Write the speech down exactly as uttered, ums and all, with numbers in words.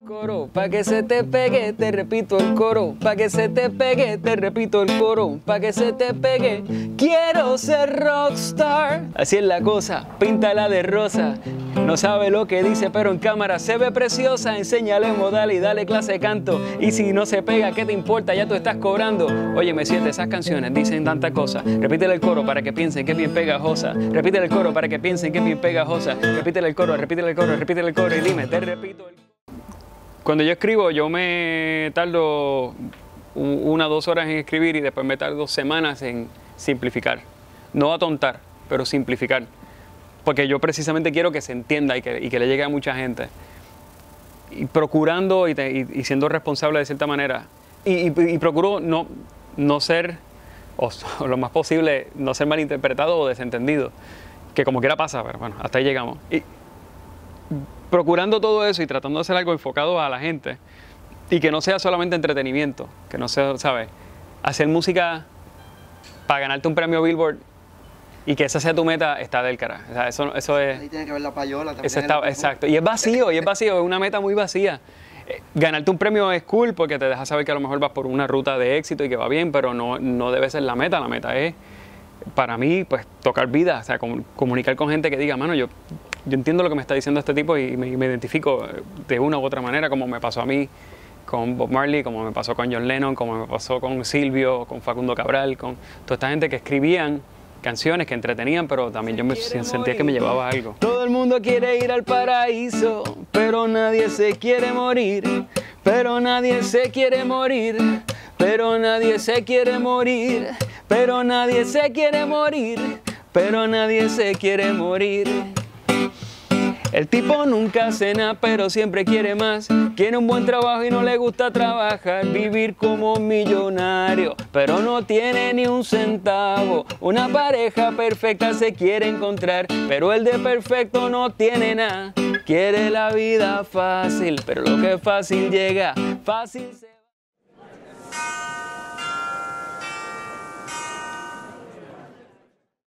Coro, pa' que se te pegue, te repito el coro, pa' que se te pegue, te repito el coro, pa' que se te pegue, quiero ser rockstar. Así es la cosa, píntala de rosa, no sabe lo que dice pero en cámara se ve preciosa, enséñale modal y dale clase de canto, y si no se pega, ¿qué te importa? Ya tú estás cobrando. Oye, me siente, esas canciones dicen tantas cosas, repítele el coro para que piensen que es bien pegajosa, repítele el coro para que piensen que es bien pegajosa, repítele el coro, repítele el coro, repítele el coro y dime, te repito el... Cuando yo escribo, yo me tardo una o dos horas en escribir y después me tardo semanas en simplificar. No atontar, pero simplificar. Porque yo precisamente quiero que se entienda y que, y que le llegue a mucha gente. Y procurando y, te, y, y siendo responsable de cierta manera. Y, y, y procuro no, no ser, o, o lo más posible, no ser malinterpretado o desentendido. Que como quiera pasa, pero bueno, hasta ahí llegamos. Y, procurando todo eso y tratando de hacer algo enfocado a la gente y que no sea solamente entretenimiento, que no sea, ¿sabes? Hacer música para ganarte un premio Billboard y que esa sea tu meta está del carajo. O sea, eso, eso es... Ahí tiene que ver la payola también. Eso está, exacto. Y es vacío, y es vacío, es una meta muy vacía. Eh, ganarte un premio es cool porque te deja saber que a lo mejor vas por una ruta de éxito y que va bien, pero no, no debe ser la meta. La meta es, para mí, pues tocar vida, o sea, com comunicar con gente que diga, mano, yo... Yo entiendo lo que me está diciendo este tipo y me, me identifico de una u otra manera, como me pasó a mí con Bob Marley, como me pasó con John Lennon, como me pasó con Silvio, con Facundo Cabral, con toda esta gente que escribían canciones, que entretenían, pero también yo me sentía que me llevaba algo. Todo el mundo quiere ir al paraíso, pero nadie se quiere morir, pero nadie se quiere morir, pero nadie se quiere morir, pero nadie se quiere morir, pero nadie se quiere morir. El tipo nunca hace nada, pero siempre quiere más. Quiere un buen trabajo y no le gusta trabajar. Vivir como millonario, pero no tiene ni un centavo. Una pareja perfecta se quiere encontrar, pero el de perfecto no tiene nada. Quiere la vida fácil, pero lo que es fácil llega, fácil se va.